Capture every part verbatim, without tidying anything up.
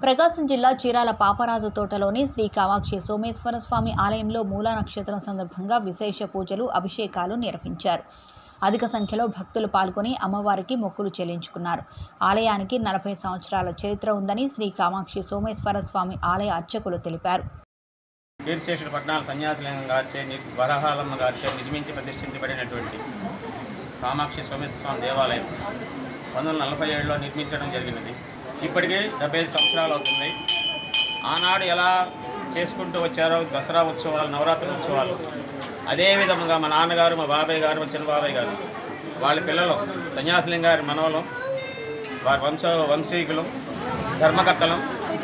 ప్రకాశం జిల్లా చీరాల పాపరాజు తోటలోని శ్రీ కామాక్షి సోమేశ్వర స్వామి ఆలయంలో మూలా నక్షత్రం సందర్భంగా విశేష పూజలు, అభిషేకాలు నిర్వహించారు. అధిక సంఖ్యలో భక్తులు పాల్గొని అమ్మవారికి మొక్కులు చెల్లించుకున్నారు. ఆలయానికి నలభై సంవత్సరాల చరిత్ర ఉందని శ్రీ కామాక్షి సోమేశ్వర స్వామి ఆలయ అర్చకులు తెలిపారు. కీర్తిశేషుడు పట్నాల సన్యాసలింగం గారిచే వరహాలమ్మ గారిచే నిర్మించి ప్రతిష్ఠించబడినటువంటి కామాక్షి సోమేశ్వర స్వామి దేవాలయం పంతొమ్మిది వందల నలభై ఏడులో నిర్మించడం జరిగినది. ఇప్పటికే డెబ్బై ఐదు సంవత్సరాలు అవుతుంది. ఆనాడు ఎలా చేసుకుంటూ వచ్చారో దసరా ఉత్సవాలు, నవరాత్రి ఉత్సవాలు, అదేవిధంగా మా నాన్నగారు, మా బాబాయ్ గారు, మా చిన్న బాబాయ్ గారు, వాళ్ళ పిల్లలు సన్యాసలింగం గారి మనవలం, వారి వంశ వంశీకులు, ధర్మకర్తలం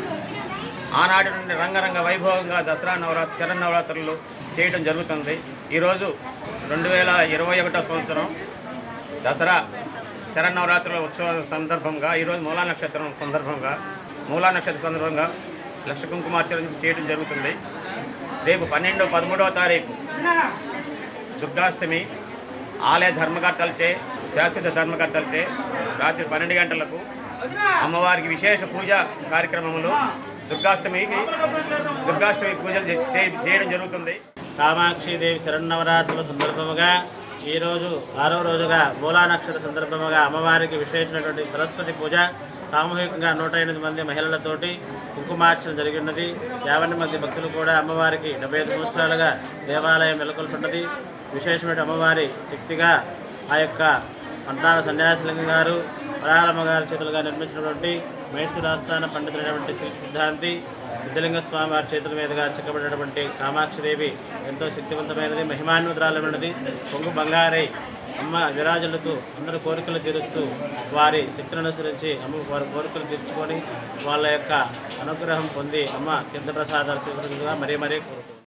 ఆనాటి నుండి రంగరంగ వైభవంగా దసరా నవరాత్రి శరన్నవరాత్రులు చేయడం జరుగుతుంది. ఈరోజు రెండు వేల ఇరవై ఒకటో సంవత్సరం దసరా శరన్నవరాత్రుల ఉత్సవం సందర్భంగా ఈరోజు మూలా నక్షత్రం సందర్భంగా మూలా నక్షత్ర సందర్భంగా లక్ష కుంకుమార్చన చేయడం జరుగుతుంది. రేపు పన్నెండు పదమూడవ తారీఖు దుర్గాష్టమి ఆలయ ధర్మకర్తలచే శాశ్వత ధర్మకర్తలచే రాత్రి పన్నెండు గంటలకు అమ్మవారికి విశేష పూజ కార్యక్రమములు దుర్గాష్టమికి దుర్గాష్టమి పూజలు చేయడం జరుగుతుంది. కామాక్షిదేవి శరన్నవరాత్రుల సందర్భముగా ఈరోజు ఆరో రోజుగా మూలా నక్షత్ర సందర్భముగా అమ్మవారికి విశేషమైనటువంటి సరస్వతి పూజ సామూహికంగా నూట ఎనిమిది మంది మహిళలతోటి కుంకుమార్చన జరిగినది. యాభై మంది భక్తులు కూడా అమ్మవారికి డెబ్బై ఐదు సంవత్సరాలుగా దేవాలయం నెలకొల్పినది. విశేషమైన అమ్మవారి శక్తిగా ఆ యొక్క పట్నాల సన్యాసలింగం గారు, వరహాలమ్మ గారి చేతులుగా నిర్మించినటువంటి మైసూరాస్థాన పండితులైనటువంటి సిద్ధాంతి సిద్ధలింగ స్వామి వారి చేతుల మీదుగా చెక్కబడినటువంటి కామాక్షిదేవి ఎంతో శక్తివంతమైనది, మహిమాన్వితురాలమైనది. పొంగు బంగారై అమ్మ విరాజులకు అందరూ కోరికలు తీరుస్తూ వారి శక్తిని అనుసరించి అమ్మ వారి కోరికలు తీర్చుకొని వాళ్ళ యొక్క అనుగ్రహం పొంది అమ్మ తీర్థప్రసాదాలు స్వీకరించగా మరీ మరీ కోరుకుంటున్నారు.